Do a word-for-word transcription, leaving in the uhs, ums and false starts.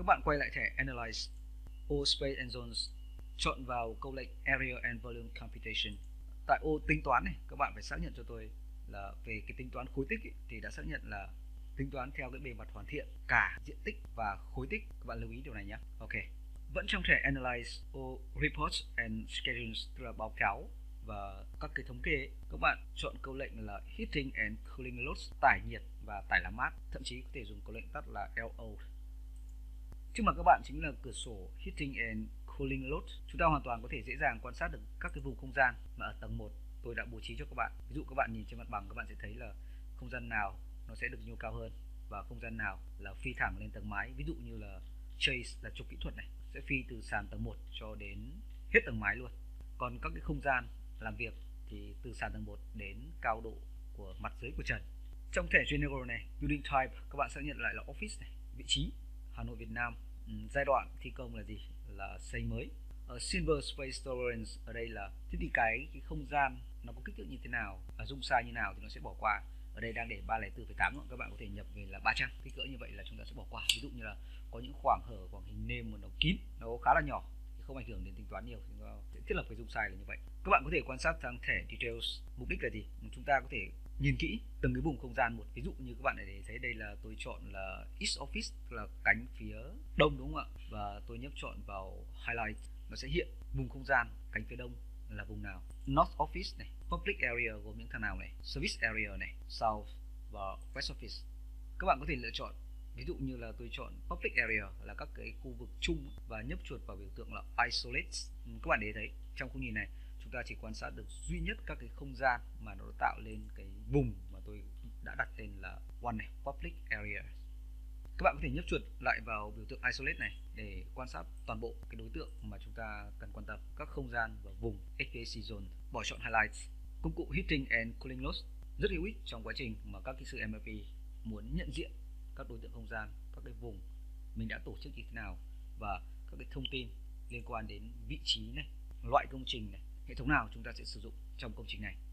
Các bạn quay lại thẻ Analyze ô Space and Zones, chọn vào câu lệnh Area and Volume Computation. Tại ô tính toán này, các bạn phải xác nhận cho tôi là về cái tính toán khối tích ý, thì đã xác nhận là tính toán theo cái bề mặt hoàn thiện cả diện tích và khối tích. Các bạn lưu ý điều này nhé. Ok. Vẫn trong thẻ Analyze ô Reports and Schedules, tức là báo cáo và các cái thống kê, các bạn chọn câu lệnh là Heating and Cooling Loads, tải nhiệt và tải làm mát, thậm chí có thể dùng câu lệnh tắt là L O. Trước mặt các bạn chính là cửa sổ Heating and Cooling Load. Chúng ta hoàn toàn có thể dễ dàng quan sát được các cái vùng không gian mà ở tầng một tôi đã bố trí cho các bạn. Ví dụ các bạn nhìn trên mặt bằng, các bạn sẽ thấy là không gian nào nó sẽ được nhô cao hơn và không gian nào là phi thẳng lên tầng mái. Ví dụ như là chase là trục kỹ thuật này sẽ phi từ sàn tầng một cho đến hết tầng mái luôn. Còn các cái không gian làm việc thì từ sàn tầng một đến cao độ của mặt dưới của trần. Trong thẻ General này, Building Type, các bạn xác nhận lại là Office này, vị trí Hà Nội Việt Nam. Ừ, giai đoạn thi công là gì? Là xây mới. Ở Silver Space Tolerance, ở đây là thế thì cái, cái không gian nó có kích thước như thế nào, ở dung size như nào thì nó sẽ bỏ qua. Ở đây đang để ba lẻ bốn phẩy tám, các bạn có thể nhập về là ba trăm. Kích cỡ như vậy là chúng ta sẽ bỏ qua. Ví dụ như là có những khoảng hở, khoảng hình nêm mà nó kín, nó khá là nhỏ thì không ảnh hưởng đến tính toán nhiều, thì nó sẽ thiết lập cái dung size là như vậy. Các bạn có thể quan sát sang thẻ Details. Mục đích là gì? Chúng ta có thể nhìn kỹ từng cái vùng không gian một. Ví dụ như các bạn để thấy đây là tôi chọn là East Office, là cánh phía đông, đúng không ạ? Và tôi nhấp chọn vào Highlight, nó sẽ hiện vùng không gian cánh phía đông là vùng nào. North Office này, Public Area gồm những thằng nào này, Service Area này, South và West Office. Các bạn có thể lựa chọn, ví dụ như là tôi chọn Public Area là các cái khu vực chung và nhấp chuột vào biểu tượng là Isolate. Các bạn để thấy trong khung nhìn này chúng ta chỉ quan sát được duy nhất các cái không gian mà nó tạo lên cái vùng mà tôi đã đặt tên là One này, Public Area. Các bạn có thể nhấp chuột lại vào biểu tượng Isolate này để quan sát toàn bộ cái đối tượng mà chúng ta cần quan tâm, các không gian và vùng ếch vê a xê Zone. Bỏ chọn Highlights. Công cụ Heating and Cooling Loads rất hữu ích trong quá trình mà các kỹ sư em pê muốn nhận diện các đối tượng không gian, các cái vùng mình đã tổ chức như thế nào và các cái thông tin liên quan đến vị trí này, loại công trình này, hệ thống nào chúng ta sẽ sử dụng trong công trình này.